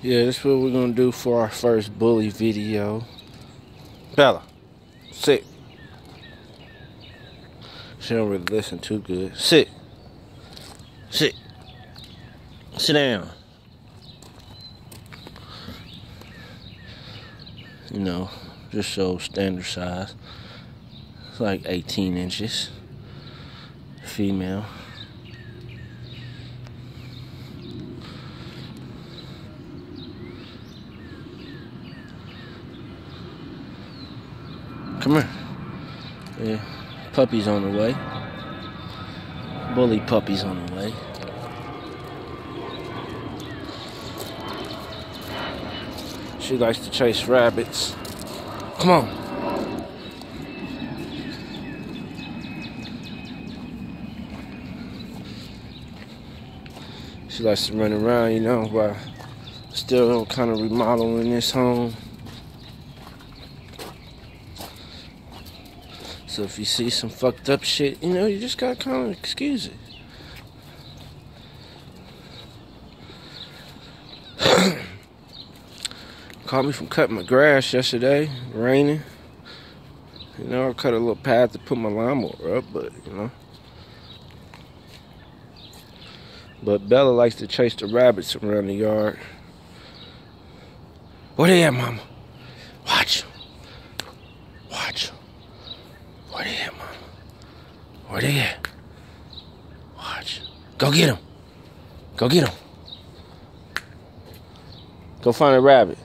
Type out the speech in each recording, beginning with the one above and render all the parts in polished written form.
Yeah, this is what we're gonna do for our first bully video. Bella, sit. She don't really listen too good. Sit. Sit. Sit down. You know, just show standard size. It's like 18 inches. Female. Come here. Yeah, puppy's on the way. Bully puppy's on the way. She likes to chase rabbits. Come on. She likes to run around, you know, while still kind of remodeling this home. So if you see some fucked up shit, you know, you just gotta kind of excuse it. Caught me from cutting my grass yesterday, raining. You know, I cut a little path to put my lawnmower up, but, you know. But Bella likes to chase the rabbits around the yard. Where they at, mama? Watch. Watch. Where they at, mama? Where they at? Watch. Go get them. Go get them. Go find a rabbit.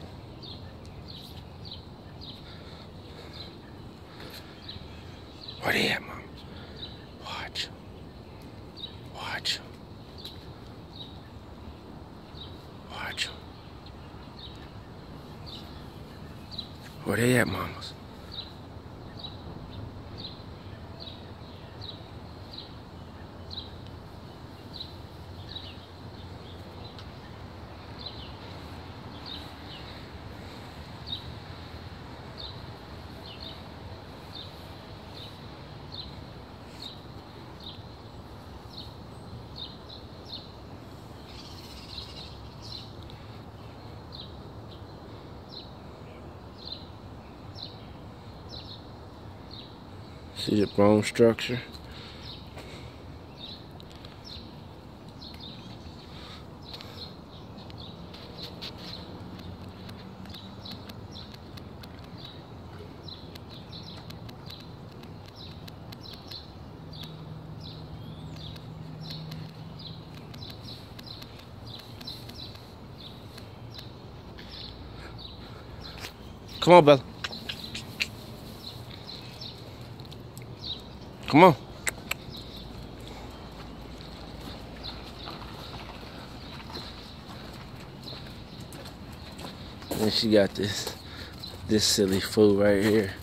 Where they at, mama? Watch. Watch. Watch. Where they at, mamas? See the bone structure? Come on, Bella. Come on. And she got this silly fool right here.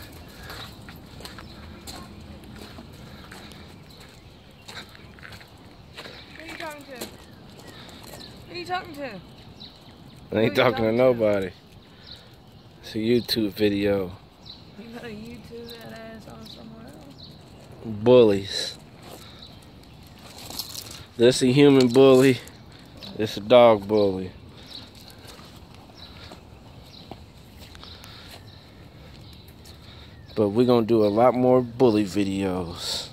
Who are you talking to? Who are you talking to? I ain't talking to nobody. It's a YouTube video. You gotta YouTube that ass on somewhere else. Bullies. This a human bully. This a dog bully. But we're gonna do a lot more bully videos.